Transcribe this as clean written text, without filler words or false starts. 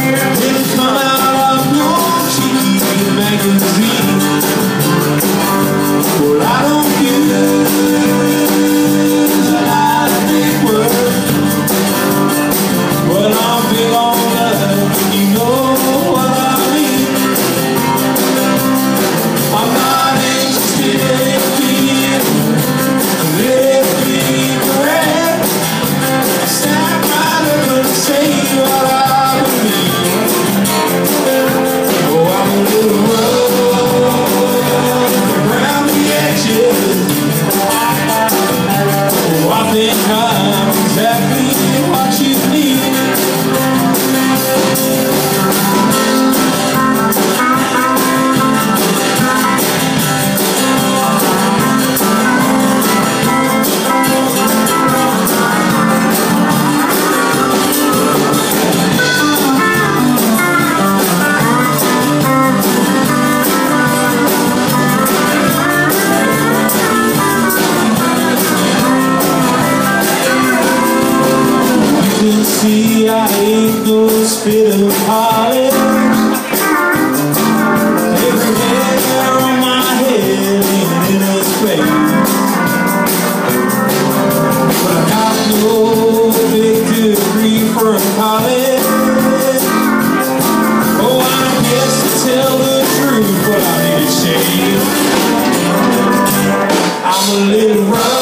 Didn't come out of no cheap magazine. Well, I don't use a lot of big words, but I'm big on love, you know what I mean. I'm not interested in being politically correct. Stand right up and say what I believe. Oh, I'm a little rough around the edges. Oh, I think I'm exactly what you need. See, I ain't no spit of polish. Every hair on my head ain't in a space. But I got no big degree for a college. Oh, I guess to tell the truth, but I need a shave. I'm a little rough